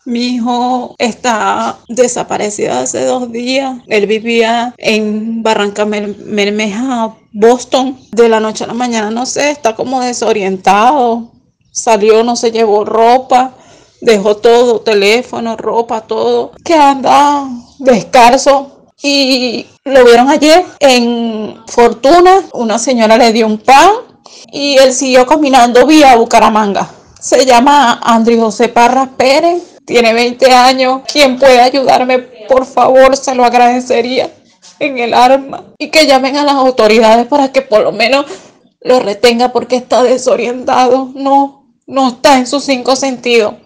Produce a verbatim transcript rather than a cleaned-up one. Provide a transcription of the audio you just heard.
Mi hijo está desaparecido hace dos días. Él vivía en Barranca Bermeja, Boston. De la noche a la mañana, no sé, está como desorientado. Salió, no se llevó ropa, dejó todo, teléfono, ropa, todo. Que anda descalzo. Y lo vieron ayer en Fortuna. Una señora le dio un pan y él siguió caminando vía Bucaramanga. Se llama Andrés José Parras Pérez, tiene veinte años. Quien puede ayudarme, por favor, se lo agradecería en el alma. Y que llamen a las autoridades para que por lo menos lo retenga porque está desorientado. No, no está en sus cinco sentidos.